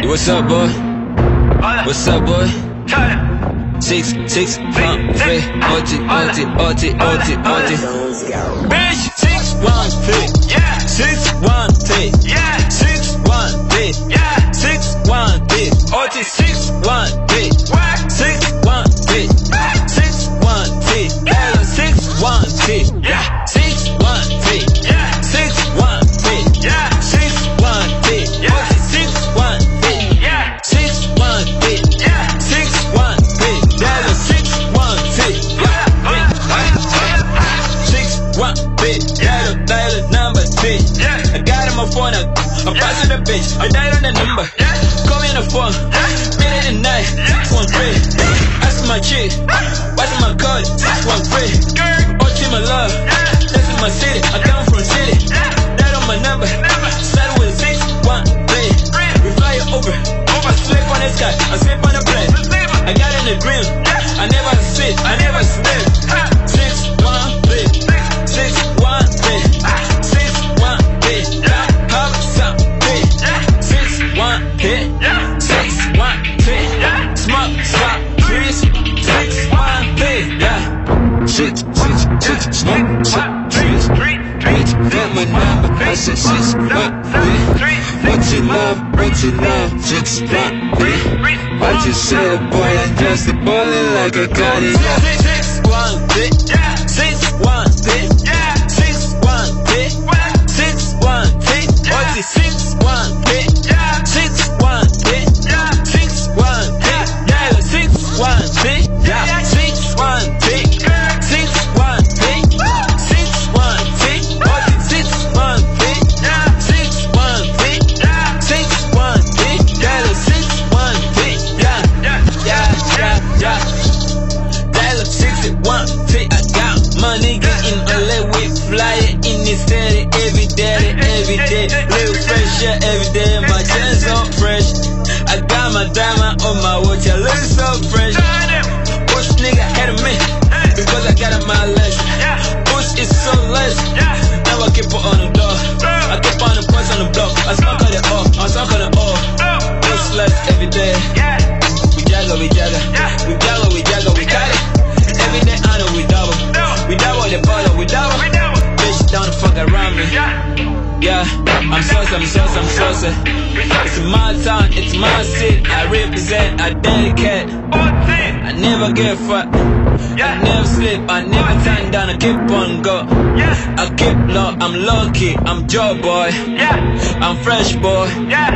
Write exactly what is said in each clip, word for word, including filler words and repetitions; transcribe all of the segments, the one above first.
What's up, boy? What's up, boy? Six, six, one, three, O T, O T, O T, O T, O T. Bitch, six, one, three, yeah. Six, one, three, yeah. Six, one, three, yeah. Six, one, three, O T, six, one, three, what? Six, one, three, six, one, three, yeah. Six, one, three, yeah. Six, one, three, yeah. Six, one, three, yeah. Six, one, three, yeah. O T, six, one, three, yeah. Six, one, three, yeah. Six, one, three, yeah. Six, one, three, yeah. Six, one, three, yeah. Dial number three. I got him on phone. I'm passing the bitch. I dial on the number. Call me on the phone. Minute and night. Six, one, three. Ask my chick. What's my code? Six, one, three. O T, my love. That's in my city. I come from city. That on my number. Start with six, one, three. We fly over. I sleep on the sky. I sleep on the plane. I got in the dream. I never sleep. I never sleep. Six, one, three. Six, one, three. Six, one, three. Have some three. Six, one, three. Six, one, three. Smoke, stop, trees. Six, one, three. Yeah. Six, six, six, smoke, stop, trees. Bitch, that my number. I said six, one, three. What you love, what you love, six, one, three. What you say, boy, I just ballin' like a cardi. Six, one, three. Six, one, three. Six, one, three. Six, one, three. What is six, one, three? Six, one, three. Six, one, three. Yeah, six, one, three. Yeah, six, one, three. Six, one, three. Six, one, three. What is six, one, three? Six, one, three. Six, one, three. Yeah, six, one, three. Yeah, yeah, yeah, yeah. Dial up six, one, three. I got money getting L A. We fly it in the city every day, every day. Live fresh, yeah, every day. My chains so fresh. I got my diamond on my watch. I look so fresh. Push nigga ahead of me because I got my lesson. Push is so less. Now I keep it on the door. I keep on the points on the block. I smoke on the off. I smoke on the off. Push less every day. We jaggle, we jaggle. We jaggle, we jaggle, we got it. Every day I know we double. We double the bottle, we double. Bitch, don't fuck around me. Yeah, I'm saucy, I'm saucy, I'm saucy. It's my town, it's my city. I represent, I dedicate. I never get fucked. I never sleep, I never turn down, I keep on go. I keep low, I'm low key, I'm Joe boy. I'm fresh boy.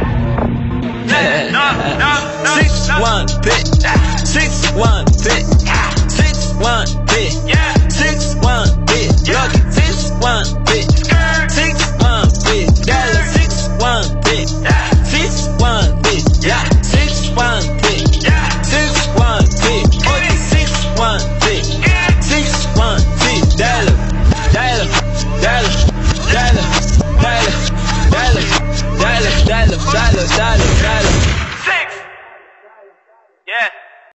Six, one, three. Six, one, three. Six, one, three. Six, one, three. Lucky, six, one, three. Six, one, three. Six, one, three. Six, one, three. Yeah.